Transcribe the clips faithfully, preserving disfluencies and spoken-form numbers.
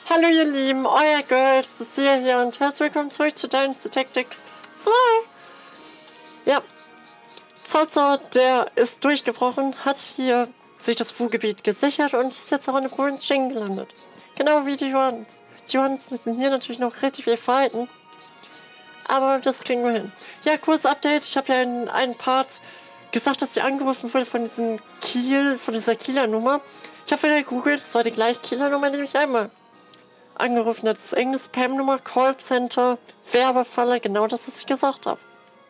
Hallo ihr Lieben, euer Girls, Cecilia hier und herzlich willkommen zurück zu Dynasty Tactics zwei. Ja, Zozo, der ist durchgebrochen, hat hier sich das Fu-Gebiet gesichert und ist jetzt auch in der Provinz Shing gelandet. Genau wie die Juans. Die Juans müssen hier natürlich noch richtig viel fighten, aber das kriegen wir hin. Ja, kurzes Update, ich habe ja in einem Part gesagt, dass sie angerufen wurde von diesem Kiel, von dieser Kieler Nummer. Ich habe wieder gegoogelt, das war die gleiche Kieler Nummer, die mich einmal angerufen hat. Das ist irgendeine Spam-Nummer, Callcenter, Werbefalle, genau das, was ich gesagt habe.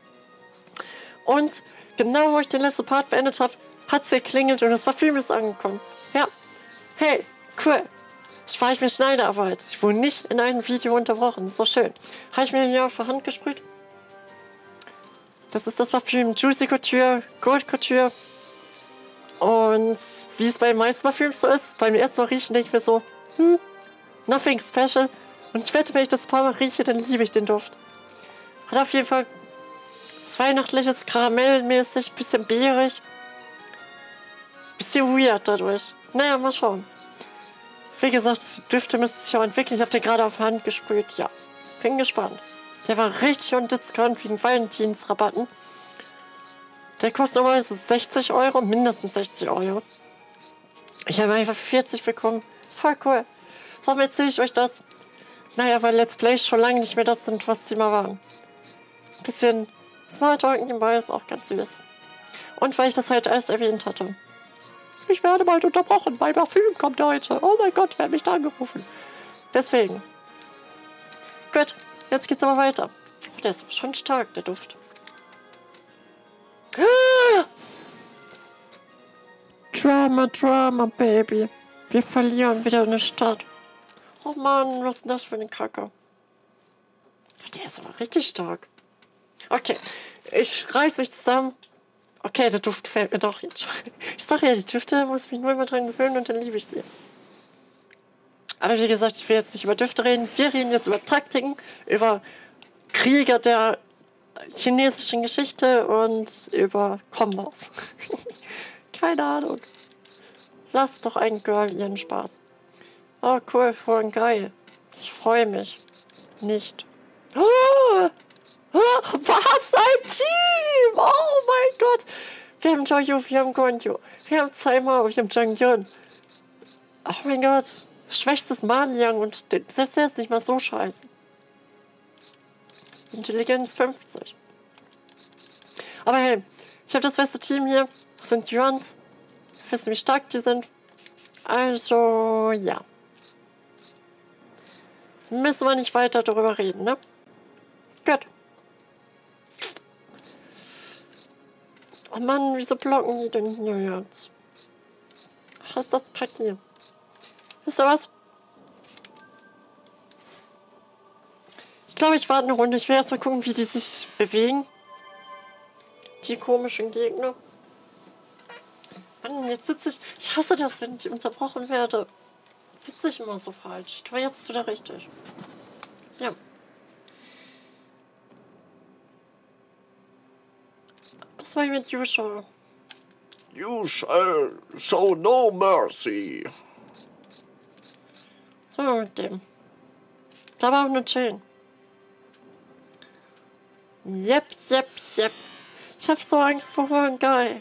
Und genau, wo ich den letzten Part beendet habe, hat sie geklingelt und es war vieles angekommen. Ja, hey, cool. Spare ich mir Schneiderarbeit. Ich wurde nicht in einem Video unterbrochen, das ist doch schön. Habe ich mir hier auf der Hand gesprüht. Das ist das Parfüm Juicy Couture, Gold Couture. Und wie es bei den meisten Parfüms so ist, beim ersten Mal riechen denke ich mir so, hm, nothing special. Und ich wette, wenn ich das ein paar Mal rieche, dann liebe ich den Duft. Hat auf jeden Fall was Weihnachtliches, karamellmäßig, bisschen beerig. Bisschen weird dadurch. Naja, mal schauen. Wie gesagt, die Düfte müssen sich auch entwickeln. Ich habe den gerade auf die Hand gesprüht. Ja, bin gespannt. Der war richtig on Discount wegen Valentinsrabatten. Der kostet normalerweise sechzig Euro, mindestens sechzig Euro. Ich habe einfach vierzig bekommen. Voll cool. Warum erzähle ich euch das? Naja, weil Let's Plays schon lange nicht mehr das sind, was sie mal waren. Ein bisschen Smalltalk nebenbei ist auch ganz süß. Und weil ich das heute alles erwähnt hatte. Ich werde bald unterbrochen, mein Parfüm kommt heute. Oh mein Gott, wer hat mich da angerufen? Deswegen. Gut, jetzt geht's aber weiter. Oh, der ist schon stark, der Duft. Drama, Drama, Baby. Wir verlieren wieder eine Stadt. Oh Mann, was ist denn das für eine Kacke? Der ist aber richtig stark. Okay, ich reiß mich zusammen. Okay, der Duft gefällt mir doch jetzt schon. Ich sag ja, die Düfte muss ich mich nur immer dran gewöhnen und dann liebe ich sie. Aber wie gesagt, ich will jetzt nicht über Düfte reden. Wir reden jetzt über Taktiken, über Krieger der chinesischen Geschichte und über Kombos. Keine Ahnung. Lass doch ein Girl ihren Spaß. Oh, cool, voll geil. Ich freue mich. Nicht. Oh, oh, was ein Team! Oh mein Gott! Wir haben Jojo, wir haben Gonjo, wir haben Zaima, wir haben Zhang Yun. Oh mein Gott. Schwächstes Maliang und selbst der ist nicht mal so scheiße. Intelligenz fünfzig. Aber hey, ich habe das beste Team hier. Das sind Yuans. Wir wissen, wie stark die sind. Also, ja. Müssen wir nicht weiter darüber reden, ne? Gut. Oh Mann, wieso blocken die denn hier jetzt? Ach, ist das kacke. Wisst ihr was? Ich glaube, ich warte eine Runde. Ich will erstmal gucken, wie die sich bewegen. Die komischen Gegner. Mann, jetzt sitze ich... Ich hasse das, wenn ich unterbrochen werde. Jetzt sitze ich immer so falsch. Aber jetzt ist wieder richtig. Ja. Was war ich mit Yusha? You shall show no mercy. Was war mit dem? Da war auch nur chillen. Yep, yep, yep. Ich hab so Angst vor One Guy.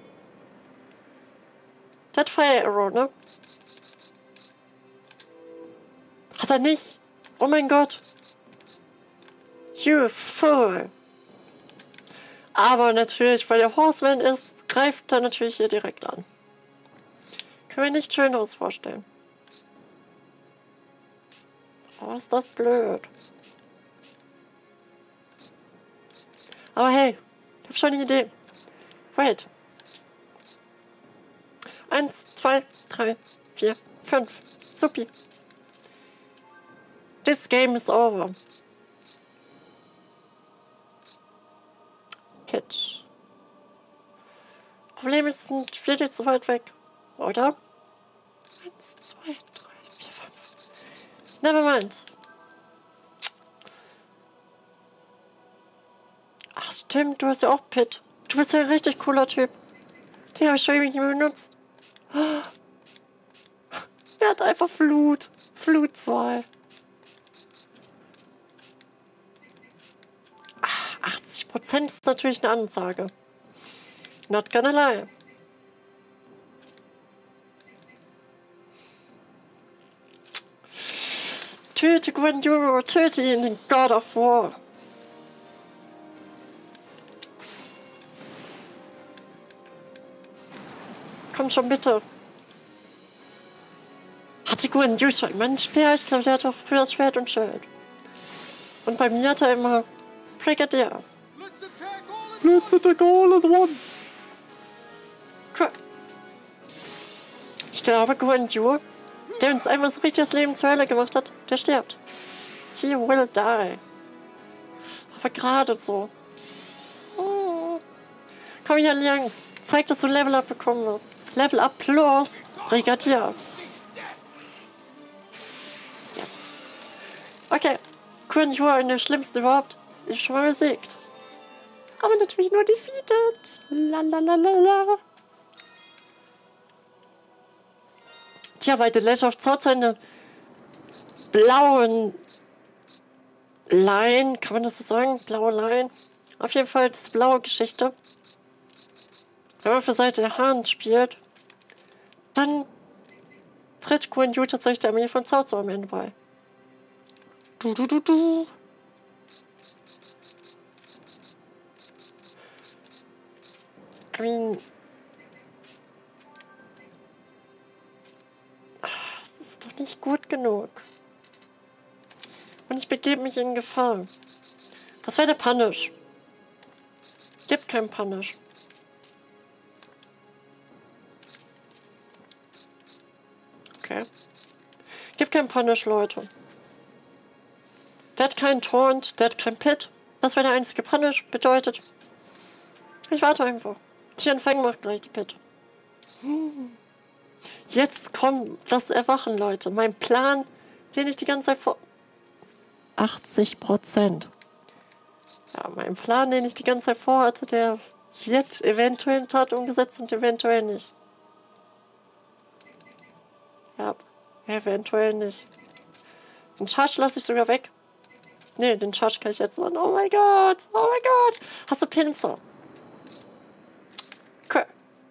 Der hat Fire Arrow, ne? Hat er nicht? Oh mein Gott. You fool. Aber natürlich, weil der Horseman ist, greift er natürlich hier direkt an. Können wir nicht schön aus vorstellen. Oh, ist das blöd. Aber hey, ich hab schon eine Idee. Wait. Eins, zwei, drei, vier, fünf. Supi. This game is over. Pitch. Problem ist, sind viele zu weit weg. Oder? Eins, zwei, drei, vier, fünf. Nevermind. Ach stimmt, du hast ja auch Pit. Du bist ja ein richtig cooler Typ. Den habe ich schon ewig nicht mehr benutzt. Der hat einfach Flut. Flut zwei. achtzig Prozent ist natürlich eine Ansage. Not gonna lie. Töte Gwenjuro, töte ihn, den God of War. Komm schon, bitte. Hatte Gwenjuro schon immer ein Speer? Ich glaube, der hatte auch früher das Schwert und Schild. Und bei mir hat er immer Brigadiers. Let's attack all at once. Cool. Ich glaube, Gwenjuro, der uns einmal so richtig das Leben zur Hölle gemacht hat, der stirbt. He will die. Aber gerade so. Oh. Komm hier, Liang. Zeig, dass du Level Up bekommen hast. Level Up plus Brigadiers. Yes. Okay. Gwenjuro, der schlimmste überhaupt, ist schon mal besiegt. Aber natürlich nur defeated. Lalalala. Tja, bei The Legend of Zelda seine blauen Line, kann man das so sagen? Blaue Line. Auf jeden Fall das blaue Geschichte. Wenn man für Seite der Hand spielt, dann tritt Gwenjuro tatsächlich der Armee von Cao Cao am Ende bei. Du, du, du, du. I mean, es ist doch nicht gut genug. Und ich begebe mich in Gefahr. Was wäre der Punish? Gibt keinen Punish. Okay. Gibt keinen Punish, Leute. Der hat keinen Taunt, der hat keinen Pit. Das wäre der einzige Punish. Bedeutet, ich warte einfach. Tian Feng macht gleich die Pit. Hm. Jetzt kommt das Erwachen, Leute. Mein Plan, den ich die ganze Zeit vor... achtzig Prozent. Ja, mein Plan, den ich die ganze Zeit vorhatte, der wird eventuell in Tat umgesetzt und eventuell nicht. Ja, eventuell nicht. Den Charge lasse ich sogar weg. Ne, den Charge kann ich jetzt machen. Oh mein Gott, oh mein Gott. Hast du Pinsel? Cool.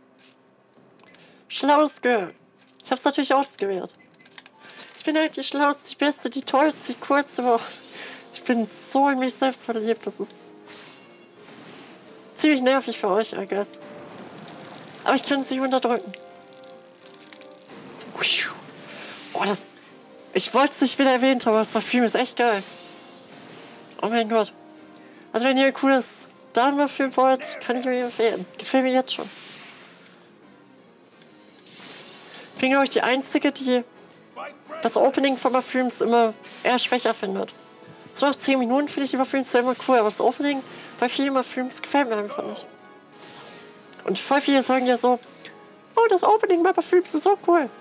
Schlaues Girl. Ich hab's natürlich ausgewählt. Ich bin halt die Schlauste, die Beste, die Tollste, die Kurze. Aber ich bin so in mich selbst verliebt. Das ist ziemlich nervig für euch, I guess. Aber ich kann es nicht unterdrücken. Boah, das... Ich wollte es nicht wieder erwähnt, aber das Parfüm ist echt geil. Oh mein Gott. Also wenn ihr ein cooles Damenparfüm wollt, kann ich euch empfehlen. Gefällt mir jetzt schon. Ich bin, glaube ich, die Einzige, die das Opening von Parfüms immer eher schwächer findet. So nach zehn Minuten finde ich die Parfüms immer cool, aber das Opening bei vielen Parfüms gefällt mir einfach nicht. Und voll viele sagen ja so, oh, das Opening bei Parfüms ist so cool.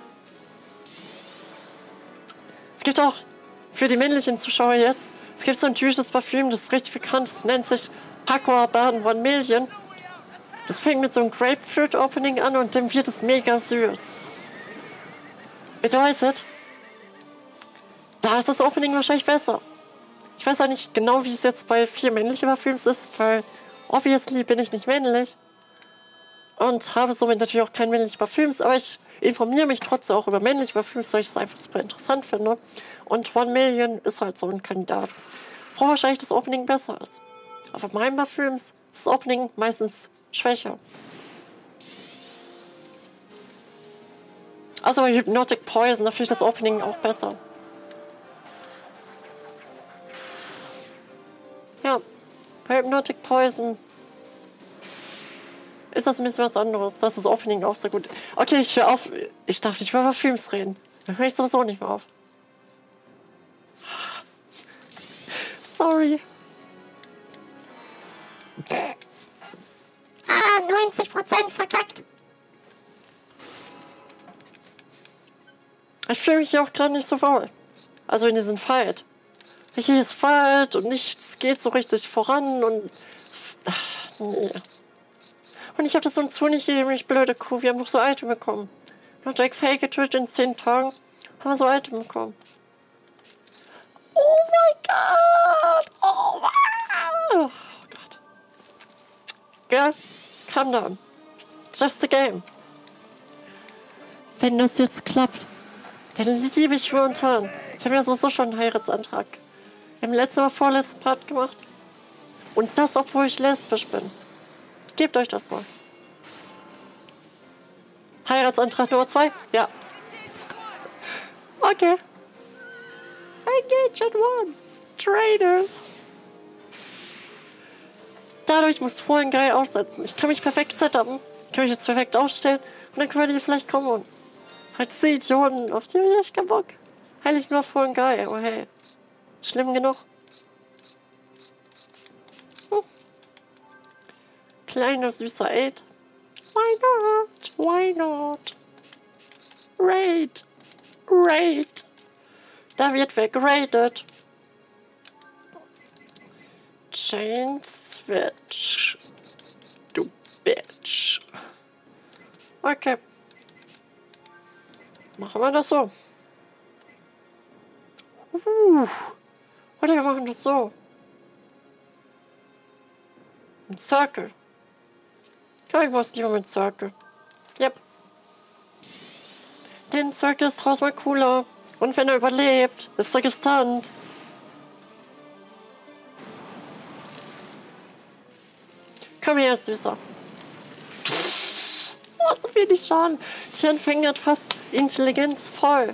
Es gibt auch für die männlichen Zuschauer jetzt, es gibt so ein typisches Parfüm, das ist richtig bekannt, das nennt sich Paco Rabanne One Million. Das fängt mit so einem Grapefruit-Opening an und dann wird es mega süß. Bedeutet, da ist das Opening wahrscheinlich besser. Ich weiß auch nicht genau, wie es jetzt bei vier männlichen Parfüms ist, weil obviously bin ich nicht männlich und habe somit natürlich auch kein männliche Parfüms, aber ich informiere mich trotzdem auch über männliche Parfüms, weil ich es einfach super interessant finde. Und One Million ist halt so ein Kandidat, wo wahrscheinlich das Opening besser ist. Aber bei meinen Parfüms ist das Opening meistens schwächer. Also bei Hypnotic Poison, da finde ich das Opening auch besser. Ja, bei Hypnotic Poison ist das ein bisschen was anderes. Das ist das Opening auch sehr gut. Okay, ich höre auf. Ich darf nicht über Parfüms reden. Da höre ich sowieso nicht mehr auf. Sorry. Ah, neunzig Prozent verkackt. Ich fühle mich auch gerade nicht so wohl. Also in diesem Fight. Hier ist Fight und nichts geht so richtig voran und... Ach, nee. Und ich habe das sonst so nicht gegeben, ich blöde Kuh. Wir haben doch so Item bekommen. Wir haben Jack Fake getötet in zehn Tagen. Haben wir so ein Item bekommen. Oh mein Gott! Oh mein oh Gott. Girl, calm down. Just a game. Wenn das jetzt klappt, dann liebe ich momentan. Ich habe ja sowieso schon einen Heiratsantrag im letzten oder vorletzten Part gemacht. Und das, obwohl ich lesbisch bin. Gebt euch das mal. Heiratsantrag Nummer zwei? Ja. Okay. Engage at once. Traitors. Dadurch muss Fallen Guy aussetzen. Ich kann mich perfekt setupen. Ich kann mich jetzt perfekt aufstellen. Und dann können die vielleicht kommen und halt diese Idioten, auf die habe ich echt keinen Bock. Heilig nur Fallen Guy, aber hey. Schlimm genug. Hm. Kleiner süßer Aid. Why not? Why not? Raid. Raid. Da wird wer geradet. Chain Switch. Du Bitch. Okay. Machen wir das so. Uh. Oder wir machen das so. Ein Circle. Ja, ich mach's lieber mit Circle. Yep. Den Circle ist tausendmal cooler. Und wenn er überlebt, ist er gestunt. Komm her, Süßer. Oh, so wenig Schaden. Tianfeng hat fast Intelligenz voll.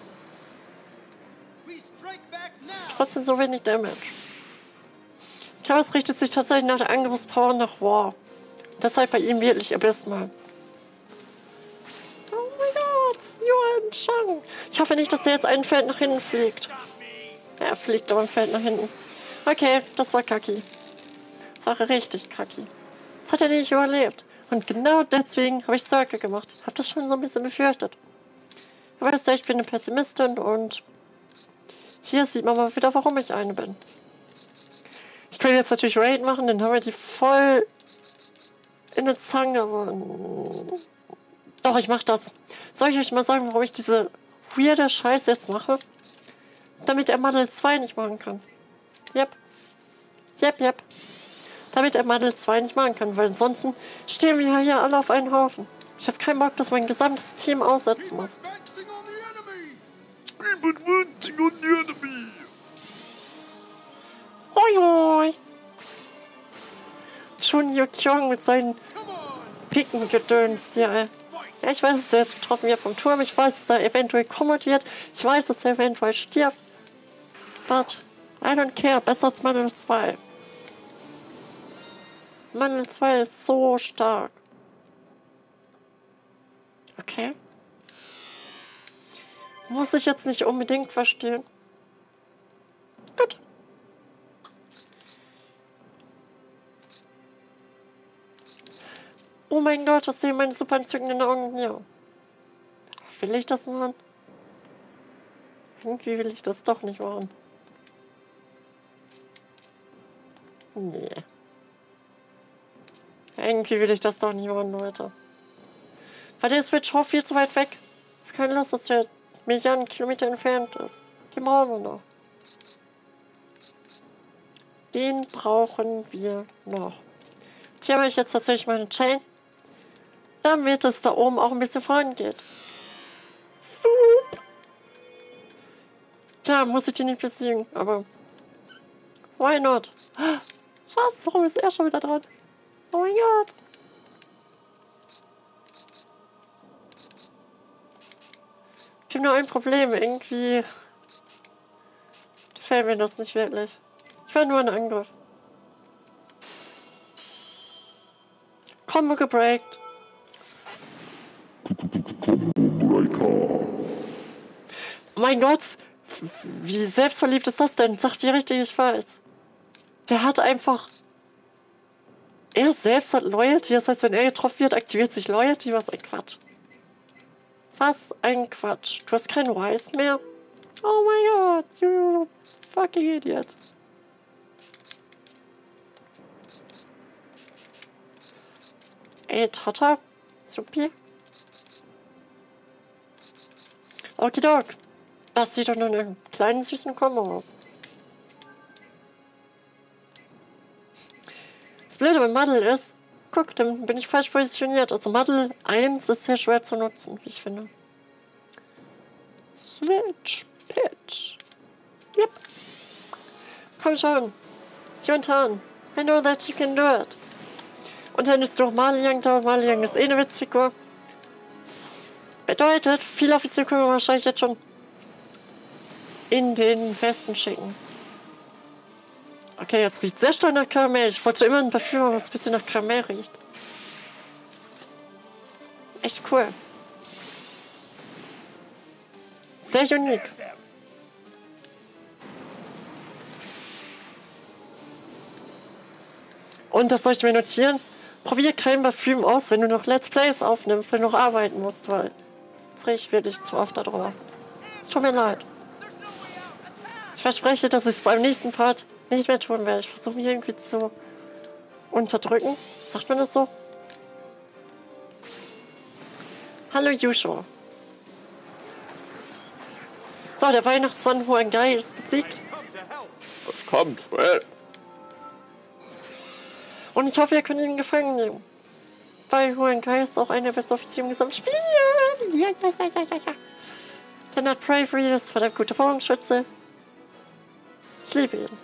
Trotzdem so wenig Damage. Ich glaube, es richtet sich tatsächlich nach der Angriffspower nach War. Deshalb bei ihm wirklich abysmal. Oh mein Gott, Yuan Chang. Ich hoffe nicht, dass der jetzt ein Feld nach hinten fliegt. Ja, er fliegt aber ein Feld nach hinten. Okay, das war kacki. Das war richtig kacki. Das hat er nicht überlebt. Und genau deswegen habe ich Circle gemacht. Habe das schon so ein bisschen befürchtet. Aber weißt du, ich bin eine Pessimistin und hier sieht man mal wieder, warum ich eine bin. Ich könnte jetzt natürlich Raid machen, dann haben wir die voll in der Zange, aber doch, ich mache das. Soll ich euch mal sagen, warum ich diese weirde Scheiße jetzt mache? Damit er Model zwei nicht machen kann. Yep. Yep, yep. Damit er Model zwei nicht machen kann, weil ansonsten stehen wir hier alle auf einen Haufen. Ich habe keinen Bock, dass mein gesamtes Team aussetzen muss. Hoi hoi! Schon Yu Kyung mit seinen Picken gedönst, ja. Ja, ich weiß, dass er jetzt getroffen wird vom Turm. Ich weiß, dass er eventuell kommod wird. Ich weiß, dass er eventuell stirbt. But I don't care. Besser als Model zwei. Model zwei ist so stark. Okay. Muss ich jetzt nicht unbedingt verstehen. Gut. Oh mein Gott, das sehen meine super entzückenden Augen hier. Will ich das machen? Irgendwie will ich das doch nicht machen. Nee. Irgendwie will ich das doch nicht machen, Leute. Weil der Switch Hof viel zu weit weg. Ich habe keine Lust, dass der Milliarden Kilometer entfernt ist. Den brauchen wir noch. Den brauchen wir noch. Hier habe ich jetzt tatsächlich meine Chain. Damit es da oben auch ein bisschen vorangeht. Fup. Klar, muss ich die nicht besiegen, aber why not? Was? Warum ist er schon wieder dran? Oh mein Gott. Ich habe nur ein Problem. Irgendwie gefällt mir das nicht wirklich. Ich war nur ein Angriff. Combo gebreakt. Mein Gott, wie selbstverliebt ist das denn? Sagt ihr richtig, ich weiß. Der hat einfach... Er selbst hat Loyalty, das heißt, wenn er getroffen wird, aktiviert sich Loyalty. Was ein Quatsch. Was ein Quatsch. Du hast keinen Wise mehr? Oh mein Gott, you fucking idiot. Ey, Tata. Supi. Okidok. Das sieht doch nur in einem kleinen süßen Kombo aus. Das Blöde bei Muddle ist, guck, dann bin ich falsch positioniert. Also Muddle eins ist sehr schwer zu nutzen, wie ich finde. Switch Pitch. Yep. Komm schon. Jontan, I know that you can do it. Und dann ist noch Maliang da. Maliang ist eh eine Witzfigur. Bedeutet, viele Offiziere können wir wahrscheinlich jetzt schon in den Westen schicken. Okay, jetzt riecht es sehr stark nach Karamell. Ich wollte immer ein Parfüm haben, was ein bisschen nach Karamell riecht. Echt cool. Sehr unique. Und das soll ich mir notieren? Probier kein Parfüm aus, wenn du noch Let's Plays aufnimmst, wenn du noch arbeiten musst, weil jetzt rieche ich wirklich zu oft darüber. Es tut mir leid. Ich verspreche, dass ich es beim nächsten Part nicht mehr tun werde. Ich versuche mich irgendwie zu unterdrücken. Sagt man das so? Hallo Yusho. So, der Weihnachtsmann Huangai ist besiegt. Es kommt, well. Und ich hoffe, ihr könnt ihn gefangen nehmen. Weil Huangai ist auch einer der besten Offiziere im gesamten Spiel. Ja, ja, ja, ja, ja, ja. Dann hat Bravery, das ist verdammt guter Bogenschütze. Ich liebe ihn.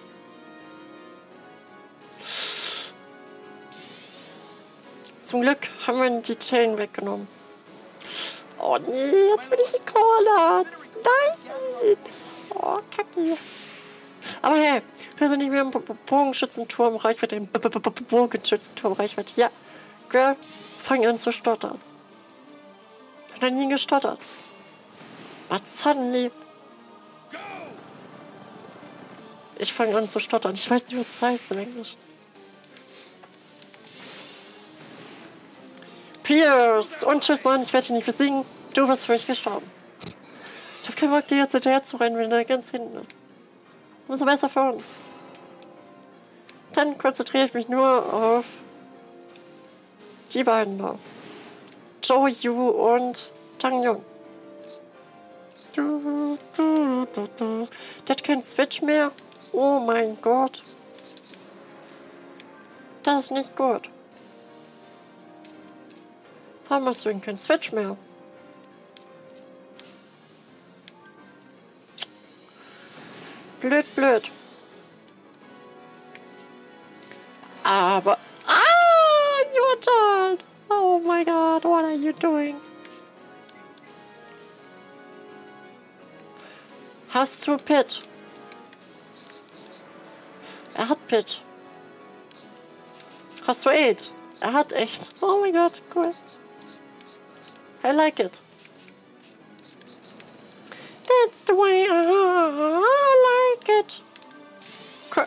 Zum Glück haben wir die Chain weggenommen. Oh nee, jetzt bin ich gekollert. Nein. Oh, kacke. Aber hey, wir sind nicht mehr im Bogenschützenturm Reichweite. Im Bogenschützenturm Reichweite. Ja, Girl, fang an zu stottern. Hat er nie gestottert. But suddenly. Ich fange an zu stottern. Ich weiß nicht, was das heißt im Englisch. Pierce! Und tschüss, Mann, ich werde dich nicht besiegen. Du bist für mich gestorben. Ich habe keinen Bock, dir jetzt hinterher zu rennen, wenn er ganz hinten ist. Umso besser für uns. Dann konzentriere ich mich nur auf die beiden da. Zhou Yu und Tang Yun. Der hat keinen Switch mehr. Oh mein Gott. Das ist nicht gut. Warum hast du denn keinen Switch mehr? Blöd, blöd. Aber... Ah, your turn. Oh my God, what are you doing? Hast du Pit? Er hat Pit. Hast du Aid? Er hat echt. Oh mein Gott, cool. I like it. That's the way I like it. Cool.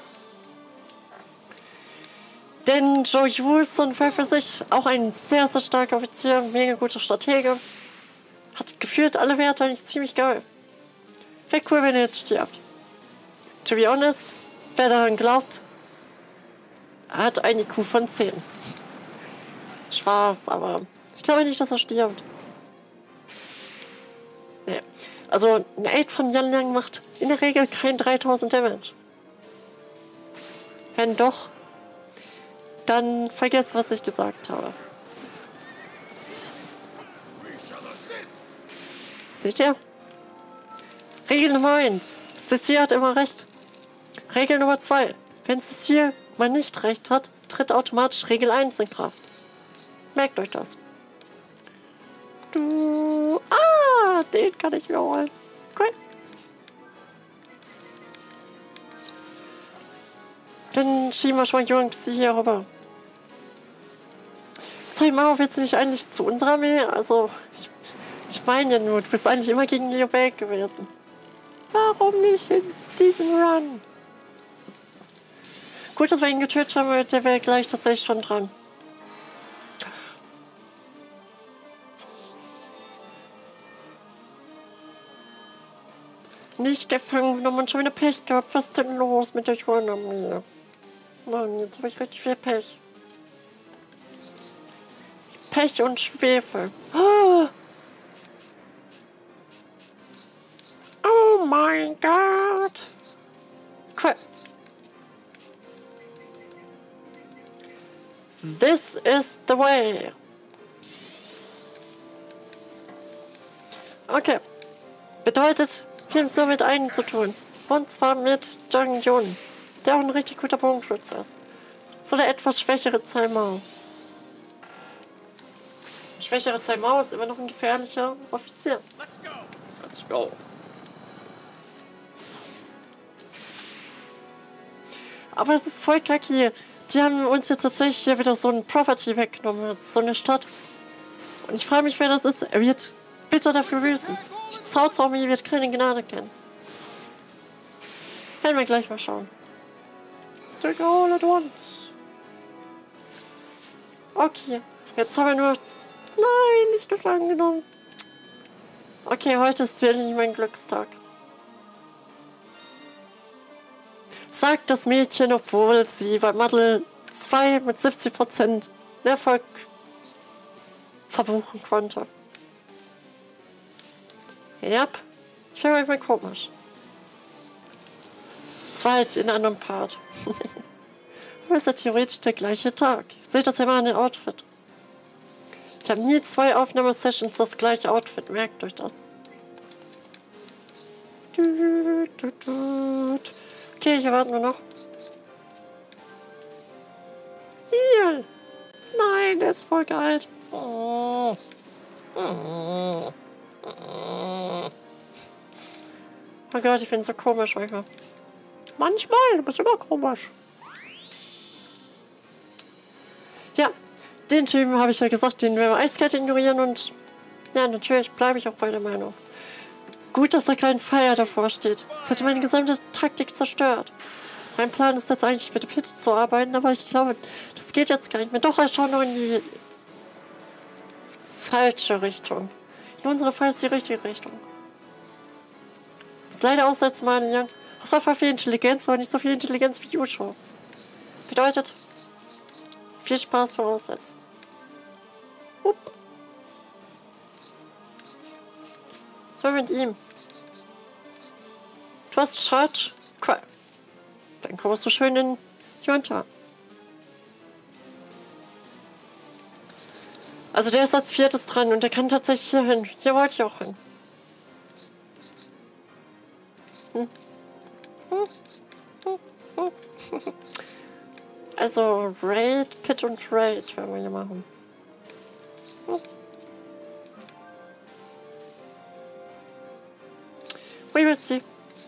Denn Zhou Yu ist so ein Fall für sich auch ein sehr, sehr starker Offizier, mega guter Stratege. Hat gefühlt alle Werte, eigentlich ziemlich geil. Wäre cool, wenn er jetzt stirbt. To be honest, wer daran glaubt, hat ein I Q von zehn. Spaß, aber ich glaube nicht, dass er stirbt. Nee. Also ein Aid von Yan Liang macht in der Regel kein dreitausend Damage. Wenn doch, dann vergesst, was ich gesagt habe. Seht ihr? Regel Nummer eins. Cecile hat immer recht. Regel Nummer zwei. Wenn Cecile mal nicht recht hat, tritt automatisch Regel eins in Kraft. Merkt euch das. Du. Ah, den kann ich mir holen. Cool. Dann schieben wir schon mal Jungs hier rüber. Zeig mal, willst du nicht eigentlich zu unserer Armee? Also, ich, ich meine ja nur, du bist eigentlich immer gegen Liu Bei gewesen. Warum nicht in diesem Run? Gut, dass wir ihn getötet haben, weil der wäre gleich tatsächlich schon dran. Nicht gefangen genommen und schon wieder Pech gehabt. Was ist denn los mit der Yuan-Armee? Mann, jetzt habe ich richtig viel Pech. Pech und Schwefel. Oh, oh mein Gott. Cool. This is the way. Okay. Bedeutet, wir haben es nur mit einem zu tun. Und zwar mit Jung Yun, der auch ein richtig guter Bogenschütze ist. So der etwas schwächere Zai Mao. Der schwächere Zai Mao ist immer noch ein gefährlicher Offizier. Let's go. Let's go. Aber es ist voll kacke hier. Die haben uns jetzt tatsächlich hier wieder so ein Property weggenommen. Das ist so eine Stadt. Und ich frage mich, wer das ist. Er wird bitter dafür büßen. Ich Cao Cao Mi wird keine Gnade kennen. Werden wir gleich mal schauen. Take all at once. Okay. Jetzt haben wir nur... Nein, nicht gefangen genommen. Okay, heute ist wirklich mein Glückstag. Sagt das Mädchen, obwohl sie bei Model zwei mit siebzig Prozent Erfolg verbuchen konnte. Ja, ich finde manchmal komisch. Zwar halt in einem anderen Part. Aber es ist ja theoretisch der gleiche Tag. Seht das ja mal an dem Outfit. Ich habe nie zwei Aufnahmesessions das gleiche Outfit. Merkt euch das. Okay, hier warten wir noch. Hier! Nein, der ist voll kalt. Oh. Oh Gott, ich finde so komisch manchmal. Manchmal, du bist immer komisch. Ja, den Typen habe ich ja gesagt, den werden wir eiskalt ignorieren und ja, natürlich bleibe ich auch bei der Meinung. Gut, dass da kein Feier davor steht. Das hätte meine gesamte Taktik zerstört. Mein Plan ist jetzt eigentlich mit der Pit zu arbeiten, aber ich glaube, das geht jetzt gar nicht mehr. Doch, er schaut noch in die falsche Richtung. In unserer Fall ist die richtige Richtung. Das ist leider aussetzen, Mann, Young. Das war voll viel Intelligenz, aber nicht so viel Intelligenz wie Yusho. Bedeutet, viel Spaß beim Aussetzen. Upp. Was war mit ihm? Du hast Charge? Cool. Dann kommst du schön in Yonta. Also der ist als viertes dran und der kann tatsächlich hier hin. Hier wollte ich auch hin. Hm. Hm. Hm. Hm. Also Raid, Pit und Raid werden wir hier machen. Hm. We will see.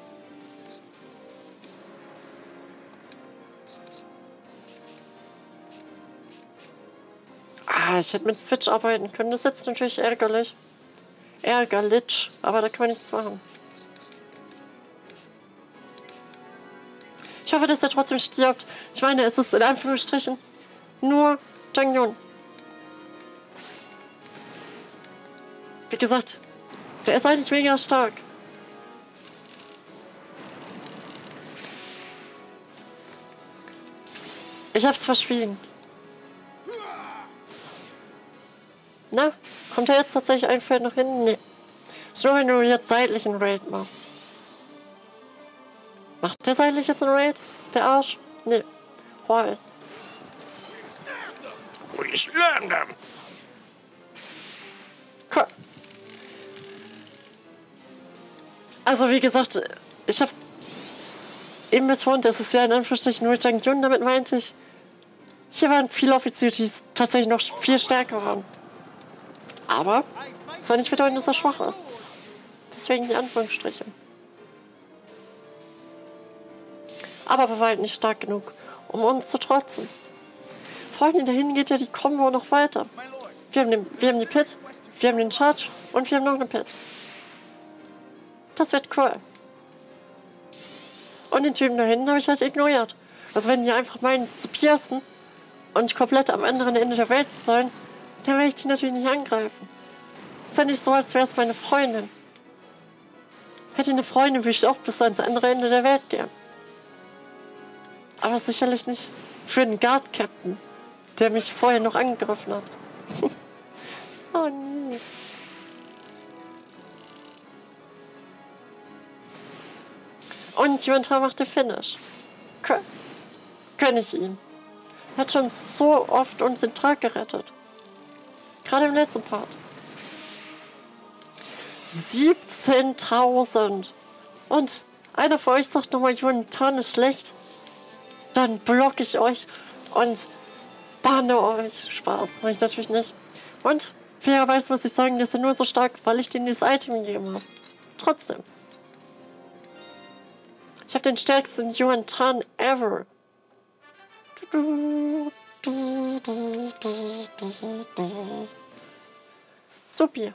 Ah, ich hätte mit Switch arbeiten können. Das ist jetzt natürlich ärgerlich. Ärgerlich, aber da kann man nichts machen. Ich hoffe, dass er trotzdem stirbt. Ich meine, es ist in Anführungsstrichen nur Jung Yun. Wie gesagt, der ist eigentlich mega stark. Ich hab's verschwiegen. Na, kommt er jetzt tatsächlich ein Feld nach hinten? Nee. Nur wenn du jetzt seitlich einen Raid machst. Macht der seitlich jetzt einen Raid? Der Arsch? Nee. Weiß. We slammed them. Cool. Also wie gesagt, ich habe eben betont, es ist ja in Anführungsstrichen nur Jung Yun, damit meinte ich, hier waren viele Offiziere, die tatsächlich noch viel stärker waren. Aber soll nicht bedeuten, dass er schwach ist. Deswegen die Anführungsstriche. Aber wir waren nicht stark genug, um uns zu trotzen. Freunde, dahin geht ja die Combo noch weiter. Wir haben, den, wir haben die Pit, wir haben den Charge und wir haben noch eine Pit. Das wird cool. Und den Typen da hinten habe ich halt ignoriert. Also wenn die einfach meinen zu piercen und komplett am anderen Ende der Welt zu sein, dann werde ich die natürlich nicht angreifen. Ist ja nicht so, als wäre es meine Freundin. Hätte ich eine Freundin, würde ich auch bis ans andere Ende der Welt gehen. Aber sicherlich nicht für einen Guard-Captain, der mich vorher noch angegriffen hat. Oh nee. Und Yuan-Ta macht den Finish. Kön Gönn ich ihm. Er hat schon so oft uns den Tag gerettet. Gerade im letzten Part. siebzehntausend. Und einer von euch sagt nochmal, Yuan-Ta ist schlecht. Dann blocke ich euch und banne euch. Spaß, mache ich natürlich nicht. Und fairerweise muss ich sagen, dass er nur so stark, weil ich denen dieses Item gegeben habe. Trotzdem. Ich habe den stärksten Yuan-Ta ever. Supi.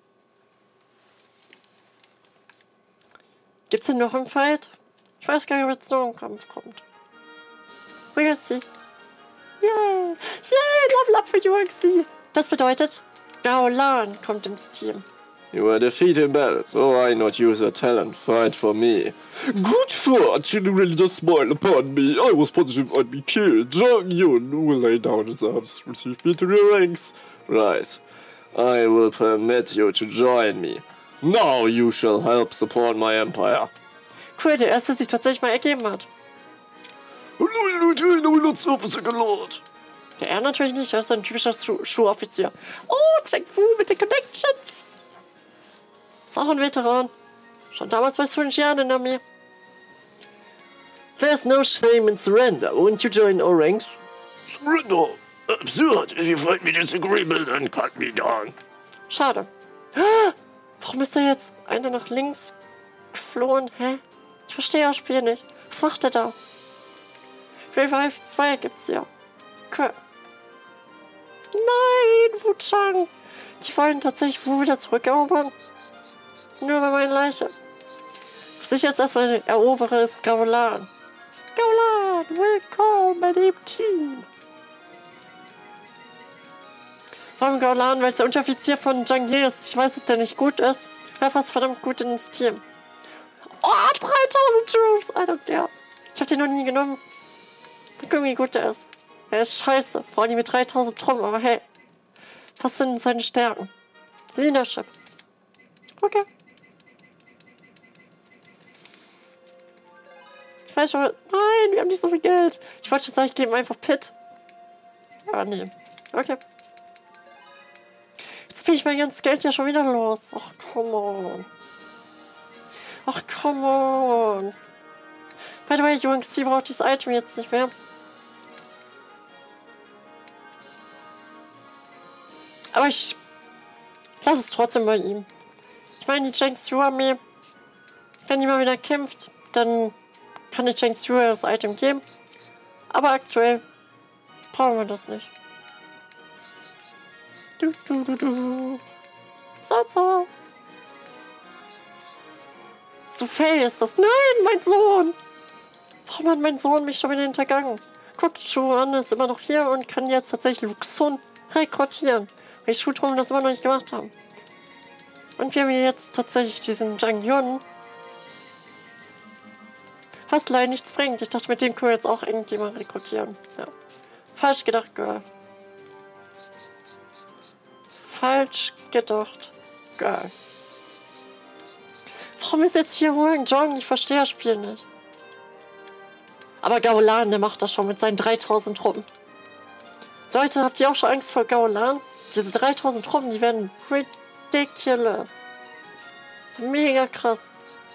Gibt's denn noch einen Fight? Ich weiß gar nicht, ob jetzt noch ein Kampf kommt. We'll see. Yay! Yay! Level up für Yuan-Xi! Das bedeutet, Gao Lan kommt ins Team. You were defeated in battle, so I not use your talent. Fight for me. Good fortune really just smiled upon me. I was positive I'd be killed. Zhang Yun will lay down his arms, receive me to your ranks. Right. I will permit you to join me. Now you shall help support my empire. Cool, der erste sich tatsächlich mal ergeben hat. Ja, er natürlich nicht, er ist ein typischer Schu Schuhoffizier. Oh, Cheng Fu mit den Connections. Ist auch ein Veteran. Schon damals bei Sun Jian in der Armee. There's no shame in surrender. Won't you join our ranks? Surrender? Absurd. If you find me disagreeable, then cut me down. Schade. Ah, warum ist da jetzt einer nach links geflohen? Hä? Ich verstehe das Spiel nicht. Was macht er da? Revive zwei gibt's ja. Okay. Nein, Wuchang. Die wollen tatsächlich Wu wieder zurückerobern. Nur bei meinen Leiche. Was ich jetzt erstmal erobere, ist Gao Lan. Gao Lan, willkommen im Team. Warum Gao Lan? Weil es der Unteroffizier von Zhang Ye ist. Ich weiß, dass der nicht gut ist. Er passt verdammt gut ins Team. Oh, dreitausend Troops. I don't care. Ich hab den noch nie genommen. Guck, wie gut der ist. Er ist scheiße. Vor allem mit dreitausend Truppen. Aber hey. Was sind seine Stärken? Leadership. Okay. Ich weiß schon. Nein, wir haben nicht so viel Geld. Ich wollte schon sagen, ich gebe ihm einfach Pit. Ah, nee. Okay. Jetzt bin ich mein ganzes Geld ja schon wieder los. Ach, come on. Ach, come on. By the way, Yuan-Xi braucht dieses Item jetzt nicht mehr. Aber ich lasse es trotzdem bei ihm. Ich meine, die Cheng Xiu-Armee, wenn die mal wieder kämpft, dann kann die Cheng Xiu das Item geben. Aber aktuell brauchen wir das nicht. Du, du, du, du. So, so. So fail ist das. Nein, mein Sohn! Warum hat mein Sohn mich schon wieder hintergangen? Guckt, Schuan ist immer noch hier und kann jetzt tatsächlich Luxun rekrutieren. Weil die Schuhtruppen das immer noch nicht gemacht haben. Und wir haben jetzt tatsächlich diesen Zhang Yun. Was leider nichts bringt. Ich dachte, mit dem können wir jetzt auch irgendjemand rekrutieren. Ja. Falsch gedacht, Girl. Falsch gedacht, Girl. Warum ist jetzt hier Huang Zhong? Ich verstehe das Spiel nicht. Aber Gao Lan, der macht das schon mit seinen dreitausend Truppen. Leute, habt ihr auch schon Angst vor Gao Lan? Diese dreitausend Truppen, die werden ridiculous. Mega krass.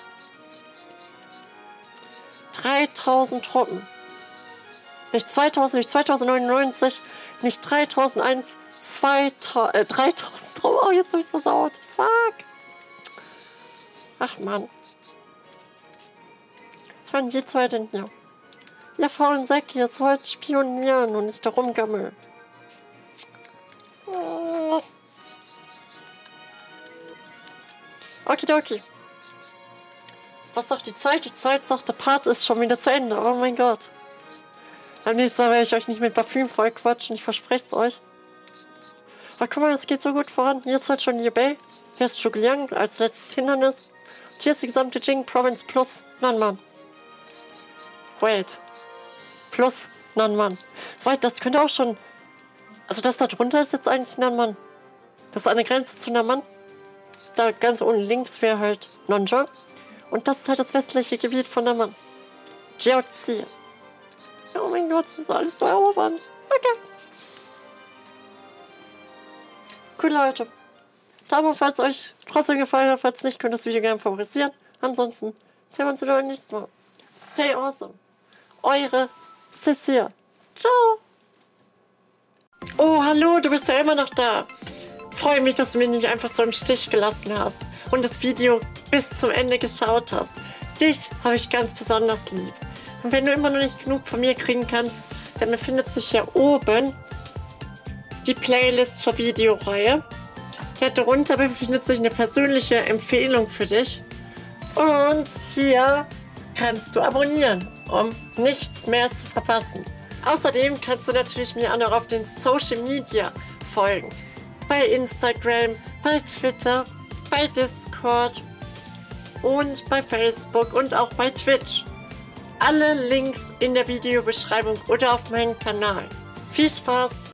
dreitausend Truppen. Nicht zweitausend, nicht zweitausendneunundneunzig, nicht dreitausendeins, zweitausend, äh, dreitausend Truppen. Oh, jetzt hab ich so sauer. Fuck. Ach, Mann. Was waren die zwei denn hier? Ihr faulen Säcke, ihr sollt spionieren und nicht darum gammeln. Oh. Okidoki. Was sagt die Zeit? Die Zeit sagt, der Part ist schon wieder zu Ende. Oh mein Gott. Am nächsten Mal werde ich euch nicht mit Parfüm voll quatschen. Ich verspreche es euch. Aber guck mal, es geht so gut voran. Hier ist heute schon Liu Bei. Hier ist Zhuge Liang als letztes Hindernis. Und hier ist die gesamte Jing Province plus Nanman. Wait. Plus Nanman. Wait, das könnte auch schon... Also das da drunter ist jetzt eigentlich Nanman. Das ist eine Grenze zu Nanman. Da ganz unten links wäre halt Nonja. Und das ist halt das westliche Gebiet von der Mann. Jiaozi. Oh mein Gott, das ist alles so erobern. Okay. Cool, Leute. Daumen, falls euch trotzdem gefallen hat. Falls nicht, könnt ihr das Video gerne favorisieren. Ansonsten sehen wir uns wieder beim nächsten Mal. Stay awesome. Eure Cecile. Ciao. Oh, hallo, du bist ja immer noch da. Freue mich, dass du mich nicht einfach so im Stich gelassen hast und das Video bis zum Ende geschaut hast. Dich habe ich ganz besonders lieb. Und wenn du immer noch nicht genug von mir kriegen kannst, dann befindet sich hier oben die Playlist zur Videoreihe. Darunter befindet sich eine persönliche Empfehlung für dich. Und hier kannst du abonnieren, um nichts mehr zu verpassen. Außerdem kannst du natürlich mir auch noch auf den Social Media folgen. Bei Instagram, bei Twitter, bei Discord und bei Facebook und auch bei Twitch. Alle Links in der Videobeschreibung oder auf meinem Kanal. Viel Spaß!